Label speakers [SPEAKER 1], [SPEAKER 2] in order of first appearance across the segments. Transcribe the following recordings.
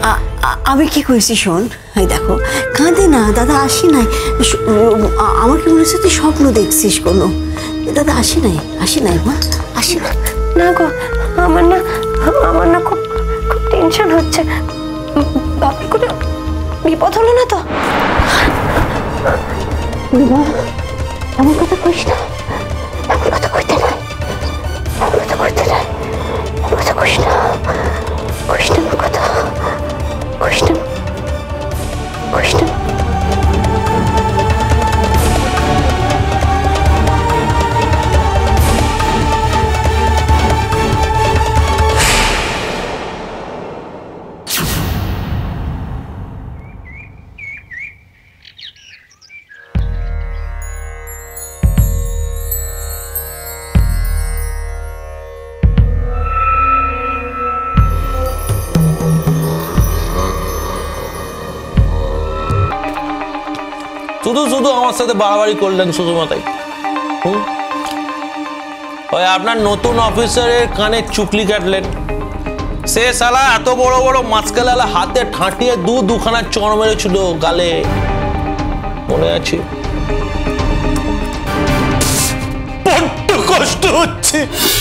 [SPEAKER 1] আমি কি করেছি শোন, এই দেখো কাঁদে না, দাদা আসি নাই। আমার কি মনে হচ্ছে তুই স্বপ্ন দেখছিস কোনো? দাদা আসি নাই মা, আসি না।
[SPEAKER 2] না গো, আমার না খুব টেনশন হচ্ছে। বাপি কোনো বিপদ হলো না তো?
[SPEAKER 1] আমার কথা কইস না, আমার কথা কইতে নাই, আমার কথা কইতে নাই, আমার কথা কইস না, কইস না আমার কথা, কইস না, কইস না।
[SPEAKER 3] শুধু আমার সাথে বাড়াবাড়ি করলেন শ্বশুরমশাই। ওই আপনার নতুন অফিসারের কানে চুকলি কাটলেন, সে শালা এত বড় বড় মাছকালা হাতে ঠাঁটিয়ে দুখানা চড় মেরেছিল গালে, মনে আছে? বড্ড কষ্ট হচ্ছে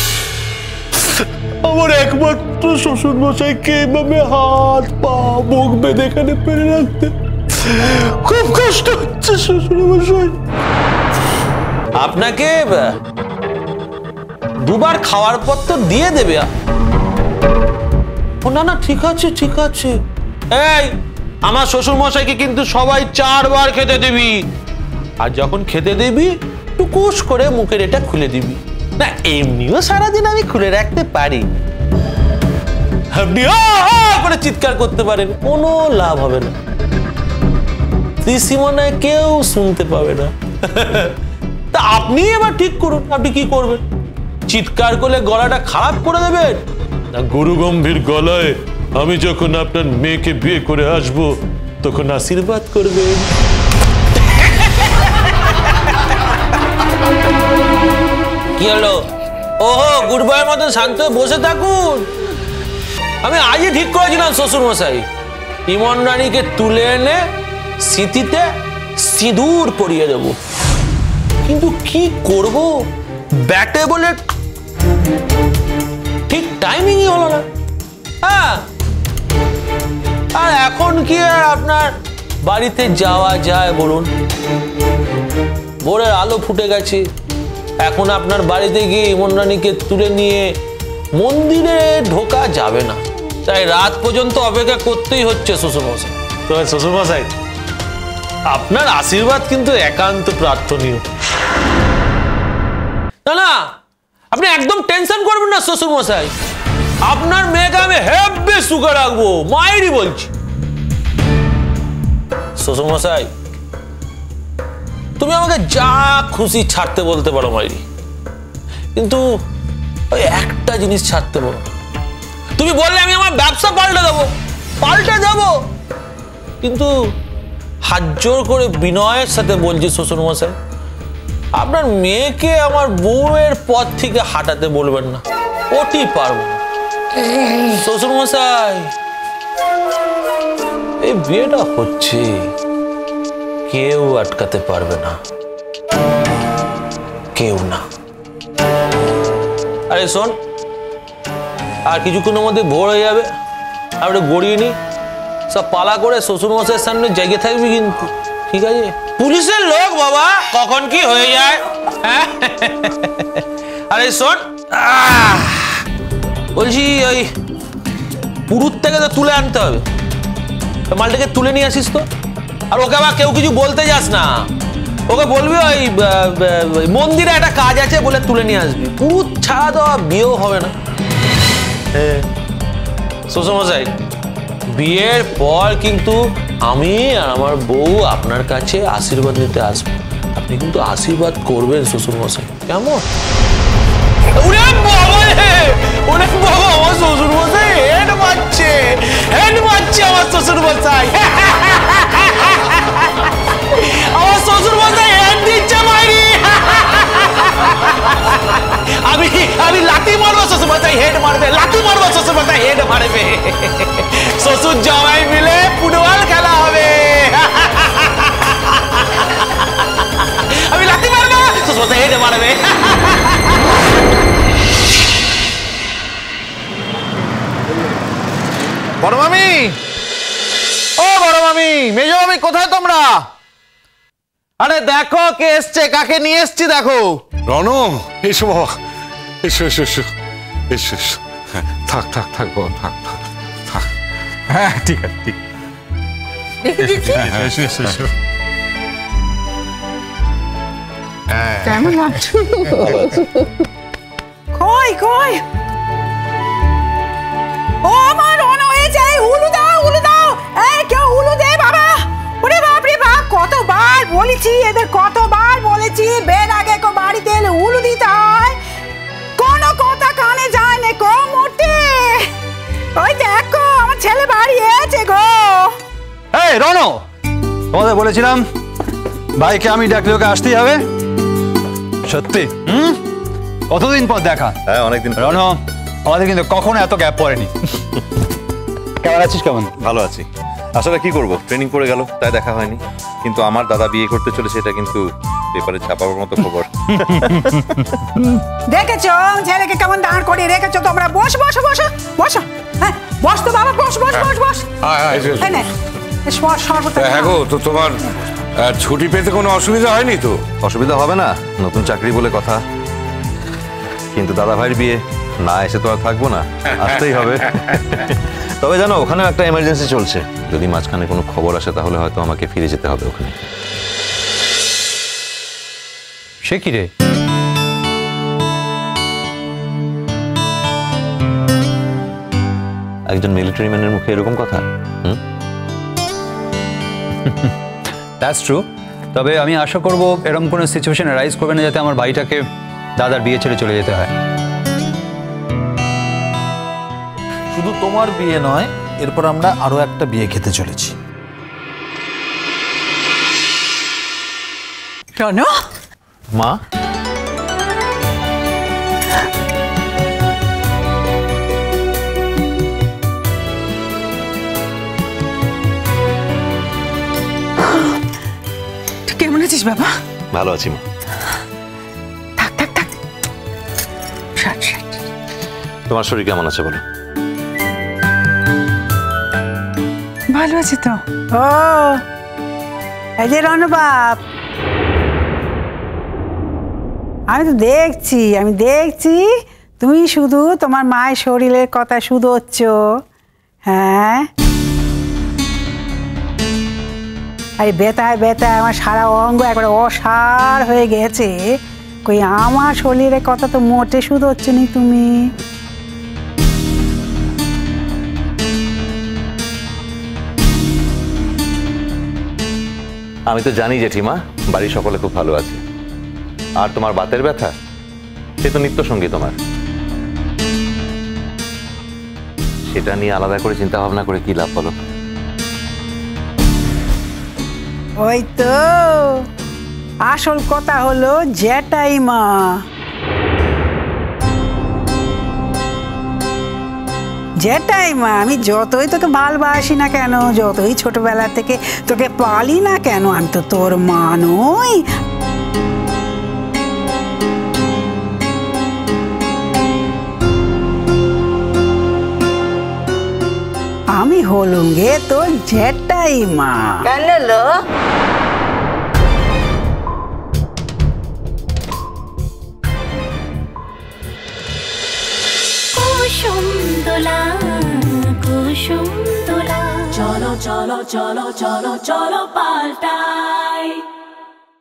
[SPEAKER 3] আমার একমাত্র শ্বশুর মশাইকে এভাবে হাত পা মুখ বেঁধে এখানে পেরে রাখতে। খুব কষ্ট হচ্ছে শ্বশুর মশাই। আপনাকে দুবার খাওয়ার পর তো দিয়ে দেবে। না ঠিক আছে। এই আমার শ্বশুর মশাইকে কিন্তু সবাই 4 বার খেতে দিবি, আর যখন খেতে দিবি টুকুস করে মুখের এটা খুলে দিবি। না এমনিও সারাদিন আমি খুলে রাখতে পারি, আপনি করে চিৎকার করতে পারেন, কোনো লাভ হবে না, ত্রিসীমানায় কেউ শুনতে পাবে না। তা আপনি এবার ঠিক করুন, আপনি কি করবেন? চিৎকার করলে গলাটা খারাপ করে দেবেন, না গুরু গম্ভীর গলায় আমি যখন আপনার মেয়েকে বিয়ে করে আসব তখন আশীর্বাদ করবেন? কি হলো? ওহো, গুড বয়ের মতো শান্ত বসে থাকুন। আমি আজই ঠিক করেছিলাম শ্বশুর মশাই, ইমন রানীকে তুলে এনে স্মৃতিতে সিঁদুর পরিয়ে দেব, কিন্তু কি করব, ব্যাটে বলে ঠিক টাইমিংই হলো না। হ্যাঁ, আর এখন কি আর আপনার বাড়িতে যাওয়া যায় বলুন? ভোরের আলো ফুটে গেছে, এখন আপনার বাড়িতে গিয়ে ইমন রানীকে তুলে নিয়ে মন্দিরে ঢোকা যাবে না, তাই রাত পর্যন্ত অপেক্ষা করতেই হচ্ছে শ্বশুরমশাই। তো শ্বশুরমশাই, আপনার আশীর্বাদ কিন্তু একান্ত প্রার্থনীয়। না আপনি একদম টেনশন করবেন না শ্বশুরমশাই, আপনার মেয়েকে আমি হেব্বি সুখে রাখবো, মায়েরই বলছি। শ্বশুরমশাই, তুমি আমাকে যা খুশি ছাড়তে বলতে পারো মাইরি, কিন্তু ওই একটা জিনিস ছাড়তে পারো। তুমি বললে আমি আমার ব্যবসা পাল্টে দেবো, কিন্তু হাত জোর করে বিনয়ের সাথে বলছি শ্বশুরমশাই, আপনার মেয়েকে আমার বউয়ের পথ থেকে হাঁটাতে বলবেন না, ওটি পারবো না। শ্বশুরমশাই, এই বিয়েটা হচ্ছে, কেউ আটকাতে পারবে না, কেউ না। আরে শোন, আর কিছুক্ষণের মধ্যে ভোর হয়ে যাবে, আমরা গড়িয়ে নি, সব পালা করে শ্বশুরমশাইয়ের সামনে জায়গা থাকবি কিন্তু, ঠিক আছে? পুলিশের লোক বাবা, কখন কি হয়ে যায়। আরে শোন, বলছি ওই পুরুত থেকে তো তুলে আনতে হবে, মালটাকে তুলে নিয়ে আসিস তো। আর ওকে আবার কেউ কিছু বলতে যাস না, ওকে বলবি ওই মন্দিরে একটা কাজ আছে বলে তুলে নিয়ে আসবি, পুরুত ছাড়া তো বিয়েও হবে না। হ্যাঁ শ্বশুরমশাই, বিয়ের পর কিন্তু আমি আর আমার বউ আপনার কাছে আশীর্বাদ নিতে আসবো, আপনি কিন্তু আশীর্বাদ করবেন শ্বশুরমশাই, কেমন? আমার শ্বশুরমশাই হেড মারছে আমার শ্বশুরমশাই, আমার শ্বশুরমশাই হেড দিচ্ছে মাইরি। আমি লাঠি মারবো শ্বশুরমশাই হেড মারবে, লাঠি মারবো শ্বশুরমশাই হেড মারবে। শ্বশুর জামাই
[SPEAKER 4] বড় মামি, ও বড় মামি, মেজো মামি, কোথায় তোমরা? আরে দেখো কে এসছে, কাকে নিয়ে এসছি দেখো।
[SPEAKER 5] রণ, এসো বাবা, এসো এসো এসো এসো এসো। হ্যাঁ, থাক থাক থাক বাবা, থাক থাক থাক। হ্যাঁ ঠিক আছে, ঠিক। এসো এসো এসো।
[SPEAKER 1] কেমন আছো?
[SPEAKER 6] কই কই ও আমার রন হয়ে যায়, উলু দাও উলু দাও, এই কেউ উলু দে বাবা। ওরে বাপ রে বাপ, কতবার বলেছি এদের, কতবার বলেছি বের আগে কো বাড়িতে এলে উলু দিতে হয়, কোনো কথা কানে যায় না কো মোটে। ওই দেখো আমার ছেলে বাড়ি এসেছে গো।
[SPEAKER 7] এই রণ, তোমাদের বলেছিলাম ভাইকে আমি ডাকলে ওকে আসতেই হবে। সত্যি? কতদিন পর দেখা।
[SPEAKER 4] হ্যাঁ অনেকদিন।
[SPEAKER 7] রণ, আমাদের কিন্তু কখনো এত গ্যাপ পড়েনি। কেমন আছিস? কেমন?
[SPEAKER 4] ভালো আছি। আসলে কি করব, ট্রেনিং পড়ে গেল তাই দেখা হয়নি, কিন্তু আমার দাদা বিয়ে করতে চলেছে, এটা কিন্তু পেপারে ছাপাবার মতো খবর।
[SPEAKER 6] দেখেছো ছেলেকে কেমন দাঁড় করে রেখেছো তোমরা। বস বসো বসো বসো, হ্যাঁ বস তো বাবা, বস বস বস বস। হ্যাঁ না শরবত।
[SPEAKER 5] হ্যাঁ গো, তো তোমার ছুটি পেতে কোনো অসুবিধা হয়নি তো?
[SPEAKER 4] অসুবিধা হবে না, নতুন চাকরি বলে কথা, কিন্তু দাদা ভাইয়ের বিয়ে, না এসে তো আর থাকবো না, আসতেই হবে। তবে জানো ওখানেও একটা এমার্জেন্সি চলছে, যদি মাঝখানে কোনো খবর আসে তাহলে হয়তো আমাকে ফিরে যেতে হবে ওখানে।
[SPEAKER 7] সে কি রে?
[SPEAKER 4] একজন মিলিটারি ম্যানের মুখে এরকম কথা?
[SPEAKER 7] That's true. তবে আমি আশা করব এরকম কোনো সিচুয়েশন রাইজ করবে না যাতে আমার ভাইটাকে দাদার বিয়ে ছেড়ে চলে যেতে হয়।
[SPEAKER 8] শুধু তোমার বিয়ে নয়, এরপর আমরা আরো একটা বিয়ে খেতে চলেছি।
[SPEAKER 6] রণ,
[SPEAKER 4] মা,
[SPEAKER 6] তুই কেমন আছিস বাবা?
[SPEAKER 4] ভালো আছি মা।
[SPEAKER 6] থাক থাক থাক, ষাট ষাট।
[SPEAKER 4] তোমার শরীর কেমন আছে বলো?
[SPEAKER 6] ভালো আছে তো। ও এই যে রণবাব, আমি তো দেখছি তুমি শুধু তোমার মায়ের শরীরের কথা শুধোচ্ছ। হ্যাঁ, আরে বেতায় বেতায় আমার সারা অঙ্গ একবারে অসাড় হয়ে গেছে। কই আমার শরীরের কথা তো মোটে শুধোচ্ছ নি তুমি।
[SPEAKER 4] আমি তো জানি জেঠিমা, বাড়ির সকলে খুব ভালো আছে, আর তোমার বাতের ব্যথা সে তো নিত্য সঙ্গী তোমার, সেটা নিয়ে আলাদা করে চিন্তা ভাবনা করে কি লাভ বলো?
[SPEAKER 6] ওই তো আসল কথা হলো যেটাই মা, আমি যতই তোকে ভালোবাসি না কেন, যতই ছোটবেলা থেকে তোকে পালি না কেন, আমি তো তোর মা নই। আমি হলুম গে তোর যেটাই মা।
[SPEAKER 1] কেন লো?
[SPEAKER 9] কুসুম দোলা চলো চলো চলো চলো চলো পাল্টাই।